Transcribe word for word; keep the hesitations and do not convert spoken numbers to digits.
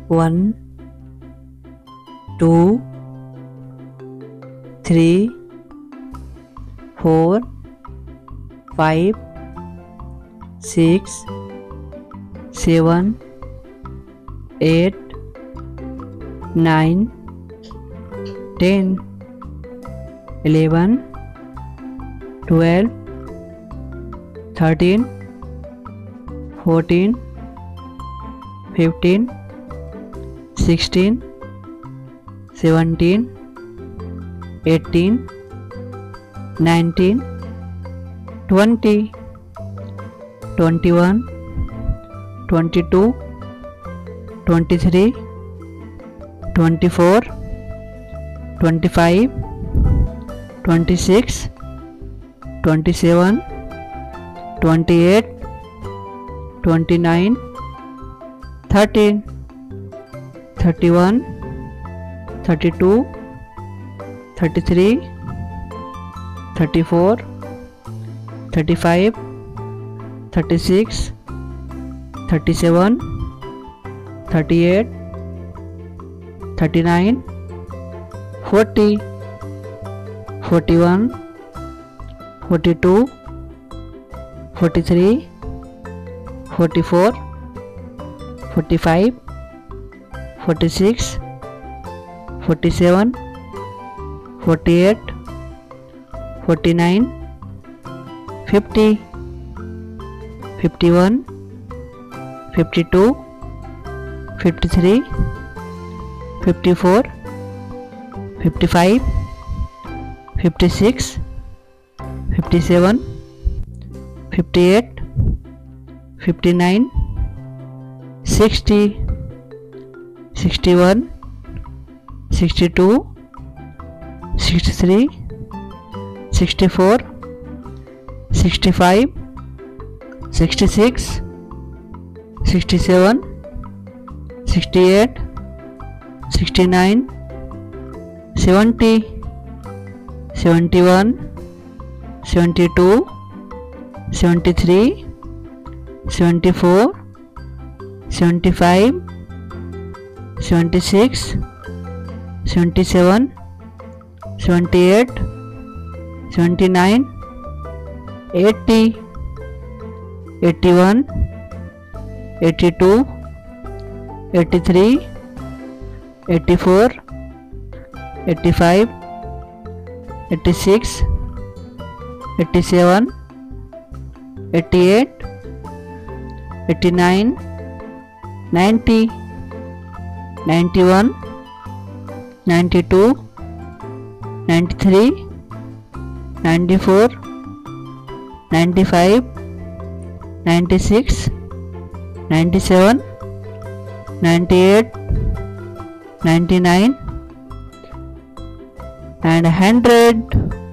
one, two, three, four, five, six, seven, eight, nine, ten, eleven, twelve, thirteen, fourteen, fifteen, sixteen, seventeen, eighteen, nineteen, twenty, twenty-one, twenty-two, twenty-three, twenty-four, twenty-five, twenty-six, twenty-seven, twenty-eight, twenty-nine, thirty, thirty-one, thirty-two, thirty-three, thirty-four, thirty-five, thirty-six, thirty-seven, thirty-eight, thirty-nine, forty, forty-one, forty-two, forty-three, forty-four, forty-five, forty-six, forty-seven, forty-eight, forty-nine, fifty, fifty-one, fifty-two, fifty-three, fifty-four, fifty-five, fifty-six, fifty-seven, fifty-eight, fifty-nine, sixty, sixty-one, sixty-two, sixty-three, sixty-four, sixty-five, sixty-six, sixty-seven, sixty-eight, sixty-nine, seventy, seventy-one, seventy-two, seventy-three, seventy-four, seventy-five, seventy-six, seventy-seven, seventy-eight, seventy-nine, eighty, eighty-one, eighty-two, eighty-three, eighty-four, eighty-five, eighty-six, eighty-seven, eighty-eight, eighty-nine, ninety, ninety-one, ninety-two, ninety-three, ninety-four, ninety-five, ninety-six, ninety-seven, ninety-eight, ninety-nine, and one hundred.